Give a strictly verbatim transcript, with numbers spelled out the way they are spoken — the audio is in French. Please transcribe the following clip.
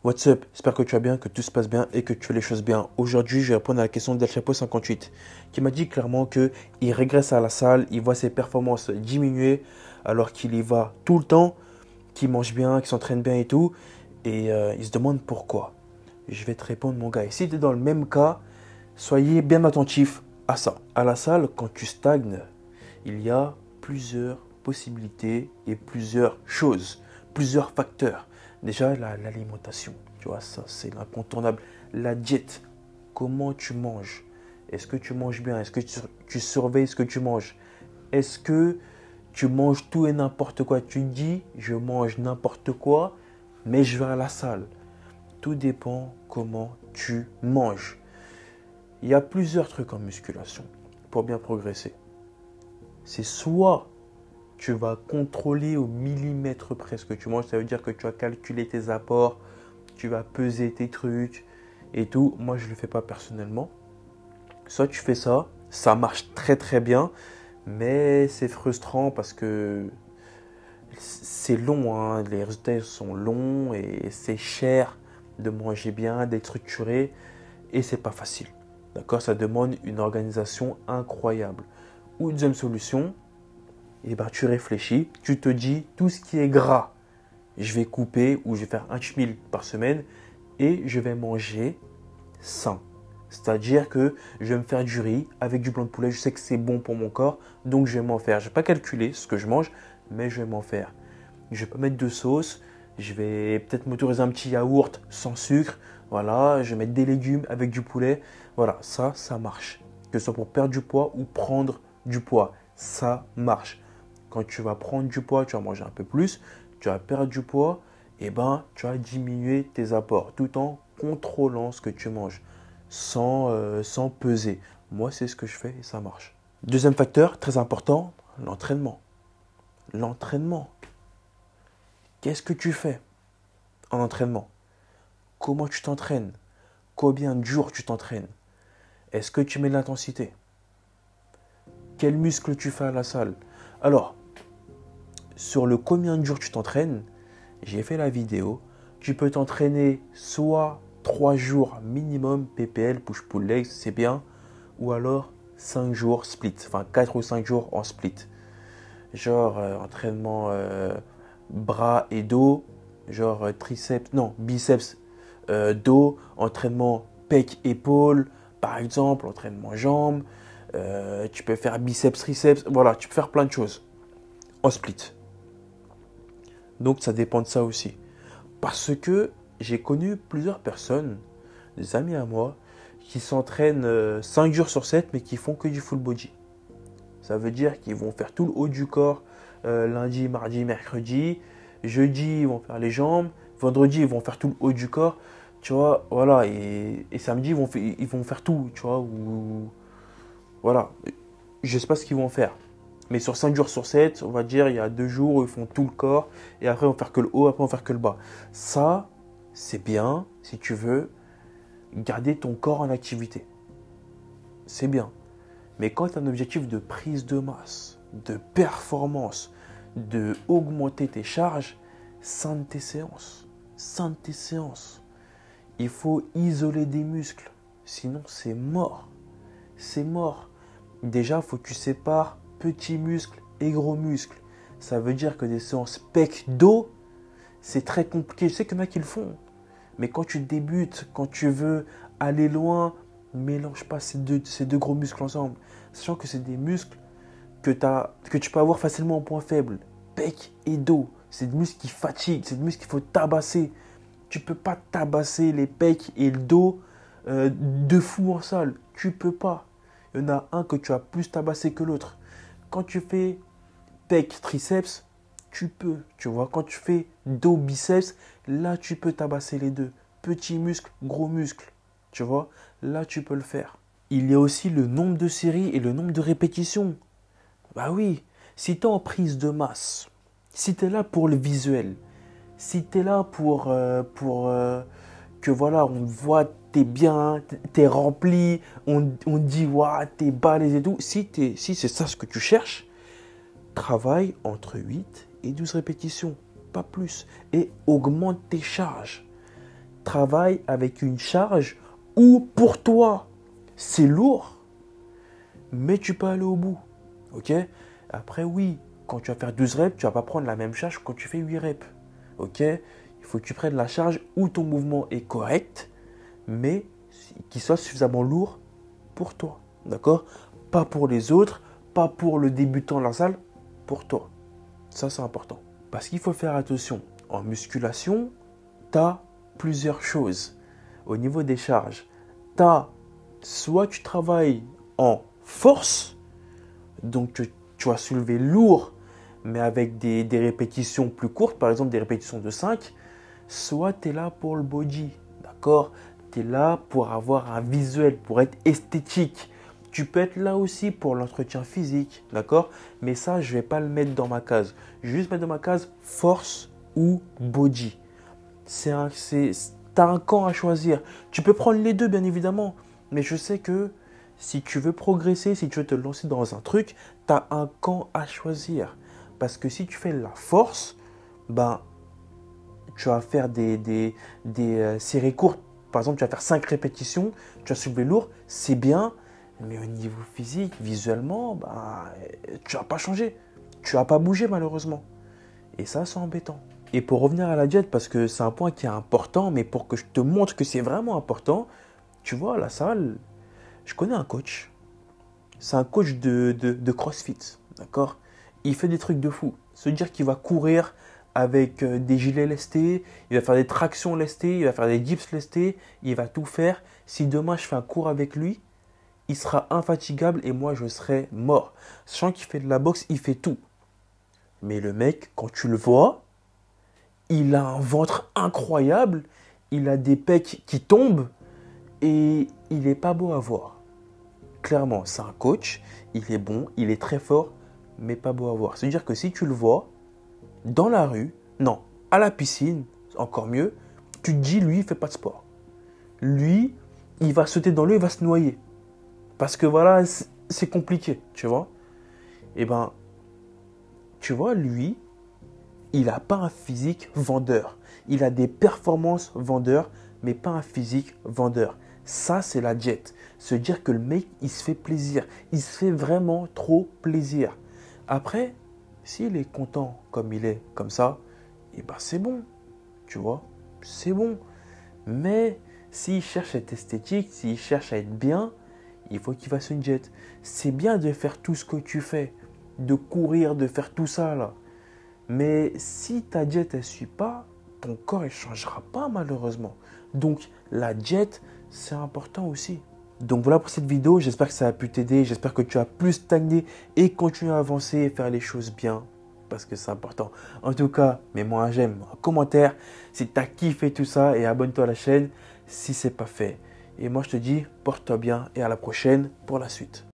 What's up? J'espère que tu vas bien, que tout se passe bien et que tu fais les choses bien. Aujourd'hui, je vais répondre à la question d'El Chapo cinquante-huit qui m'a dit clairement qu'il régresse à la salle, il voit ses performances diminuer alors qu'il y va tout le temps, qu'il mange bien, qu'il s'entraîne bien et tout. Et euh, il se demande pourquoi. Je vais te répondre, mon gars. Et si tu es dans le même cas, soyez bien attentif à ça. À la salle, quand tu stagnes, il y a plusieurs possibilités et plusieurs choses, plusieurs facteurs. Déjà, la- l'alimentation, tu vois, ça c'est l'incontournable. La diète, comment tu manges? Est-ce que tu manges bien? Est-ce que tu, tu surveilles ce que tu manges? Est-ce que tu manges tout et n'importe quoi? Tu dis, je mange n'importe quoi, mais je vais à la salle. Tout dépend comment tu manges. Il y a plusieurs trucs en musculation pour bien progresser. C'est soit tu vas contrôler au millimètre près ce que tu manges, ça veut dire que tu vas calculer tes apports, tu vas peser tes trucs et tout. Moi, je ne le fais pas personnellement. Soit tu fais ça, ça marche très très bien, mais c'est frustrant parce que c'est long, hein. Les résultats sont longs et c'est cher de manger bien, d'être structuré et c'est pas facile. D'accord? Ça demande une organisation incroyable. Ou une deuxième solution, et ben, tu réfléchis, tu te dis tout ce qui est gras, je vais couper ou je vais faire un chmil par semaine et je vais manger sain. C'est-à-dire que je vais me faire du riz avec du blanc de poulet, je sais que c'est bon pour mon corps, donc je vais m'en faire. Je ne vais pas calculer ce que je mange, mais je vais m'en faire. Je ne vais pas mettre de sauce, je vais peut-être m'autoriser un petit yaourt sans sucre, voilà, je vais mettre des légumes avec du poulet. Voilà, ça, ça marche. Que ce soit pour perdre du poids ou prendre du poids, ça marche. Quand tu vas prendre du poids, tu vas manger un peu plus, tu vas perdre du poids, et ben, tu vas diminuer tes apports tout en contrôlant ce que tu manges, sans, euh, sans peser. Moi, c'est ce que je fais et ça marche. Deuxième facteur, très important, l'entraînement. L'entraînement. Qu'est-ce que tu fais en entraînement? Comment tu t'entraînes? Combien de jours tu t'entraînes? Est-ce que tu mets de l'intensité? Quel muscle tu fais à la salle? Alors, sur le combien de jours tu t'entraînes, j'ai fait la vidéo. Tu peux t'entraîner soit trois jours minimum P P L, push-pull legs, c'est bien. Ou alors cinq jours split, enfin quatre ou cinq jours en split. Genre euh, entraînement euh, bras et dos, genre euh, triceps, non, biceps, euh, dos, entraînement pec, épaule, par exemple, entraînement jambes. Euh, tu peux faire biceps, triceps, voilà, tu peux faire plein de choses en split. Donc ça dépend de ça aussi. Parce que j'ai connu plusieurs personnes, des amis à moi, qui s'entraînent euh, cinq jours sur sept mais qui font que du full body. Ça veut dire qu'ils vont faire tout le haut du corps euh, lundi, mardi, mercredi. Jeudi, ils vont faire les jambes. Vendredi, ils vont faire tout le haut du corps. Tu vois, voilà. Et, et samedi, ils vont, ils vont faire tout, tu vois. Ou, voilà. Je ne sais pas ce qu'ils vont faire. Mais sur cinq jours sur sept, on va dire, il y a deux jours où ils font tout le corps. Et après, on va faire que le haut, après, on va faire que le bas. Ça, c'est bien si tu veux garder ton corps en activité. C'est bien. Mais quand tu as un objectif de prise de masse, de performance, de augmenter tes charges, scinde tes séances. Scinde tes séances. Il faut isoler des muscles. Sinon, c'est mort. C'est mort. Déjà, il faut que tu sépares petits muscles et gros muscles. Ça veut dire que des séances pec dos, c'est très compliqué. Je sais qu'il y en a qui le font. Mais quand tu débutes, quand tu veux aller loin, mélange pas ces deux, ces deux gros muscles ensemble. Sachant que c'est des muscles que, t'as, que tu peux avoir facilement en point faible. Pec et dos. C'est des muscles qui fatiguent. C'est des muscles qu'il faut tabasser. Tu ne peux pas tabasser les pecs et le dos euh, de fou en salle. Tu ne peux pas. Il y en a un que tu as plus tabassé que l'autre. Quand tu fais pec, triceps, tu peux. Tu vois, quand tu fais dos, biceps, là, tu peux tabasser les deux. Petit muscle, gros muscle. Tu vois, là, tu peux le faire. Il y a aussi le nombre de séries et le nombre de répétitions. Bah oui, si tu es en prise de masse, si tu es là pour le visuel, si tu es là pour, euh, pour euh, que voilà, on voit t'es bien, t'es rempli, on, on dit ouais, t'es balèze et tout, si, t'es, si c'est ça ce que tu cherches, travaille entre huit et douze répétitions, pas plus, et augmente tes charges. travailles avec une charge où pour toi, c'est lourd, mais tu peux aller au bout. Ok? Après, oui, quand tu vas faire douze reps, tu ne vas pas prendre la même charge que quand tu fais huit reps. Ok? Il faut que tu prennes la charge où ton mouvement est correct, mais qui soit suffisamment lourd pour toi. D'accord? Pas pour les autres, pas pour le débutant de la salle, pour toi. Ça, c'est important. Parce qu'il faut faire attention. En musculation, tu as plusieurs choses. Au niveau des charges, tu as soit tu travailles en force, donc tu, tu vas soulever lourd, mais avec des, des répétitions plus courtes, par exemple des répétitions de cinq, soit tu es là pour le body, d'accord? Tu es là pour avoir un visuel, pour être esthétique. Tu peux être là aussi pour l'entretien physique, d'accord? Mais ça, je ne vais pas le mettre dans ma case. Je vais juste mettre dans ma case force ou body. C'est un, c'est, t'as un camp à choisir. Tu peux prendre les deux, bien évidemment. Mais je sais que si tu veux progresser, si tu veux te lancer dans un truc, tu as un camp à choisir. Parce que si tu fais la force, ben, tu vas faire des, des, des euh, séries courtes. Par exemple, tu vas faire cinq répétitions, tu vas soulever lourd, c'est bien. Mais au niveau physique, visuellement, ben, tu vas pas changer. Tu vas pas bouger malheureusement. Et ça, c'est embêtant. Et pour revenir à la diète, parce que c'est un point qui est important, mais pour que je te montre que c'est vraiment important, tu vois, à la salle, je connais un coach. C'est un coach de, de, de CrossFit, d'accord? Il fait des trucs de fou. Se dire qu'il va courir avec des gilets lestés, il va faire des tractions lestées, il va faire des dips lestés, il va tout faire. Si demain je fais un cours avec lui, il sera infatigable et moi je serai mort. Sachant qu'il fait de la boxe, il fait tout. Mais le mec, quand tu le vois, il a un ventre incroyable, il a des pecs qui tombent et il n'est pas beau à voir. Clairement, c'est un coach, il est bon, il est très fort, mais pas beau à voir. C'est-à-dire que si tu le vois dans la rue, non, à la piscine, encore mieux, tu te dis, lui, il ne fait pas de sport. Lui, il va sauter dans l'eau, il va se noyer. Parce que voilà, c'est compliqué, tu vois. Eh ben, tu vois, lui, il n'a pas un physique vendeur. Il a des performances vendeurs, mais pas un physique vendeur. Ça, c'est la diète. Se dire que le mec, il se fait plaisir. Il se fait vraiment trop plaisir. Après, s'il est content comme il est, comme ça, eh ben c'est bon. Tu vois, c'est bon. Mais s'il cherche à être esthétique, s'il cherche à être bien, il faut qu'il fasse une diète. C'est bien de faire tout ce que tu fais, de courir, de faire tout ça là. Mais si ta diète ne suit pas, ton corps ne changera pas malheureusement. Donc la diète, c'est important aussi. Donc voilà pour cette vidéo, j'espère que ça a pu t'aider, j'espère que tu as plus stagné et continuer à avancer et faire les choses bien. Parce que c'est important. En tout cas, mets-moi un j'aime, un commentaire si tu as kiffé tout ça et abonne-toi à la chaîne si ce n'est pas fait. Et moi je te dis, porte-toi bien et à la prochaine pour la suite.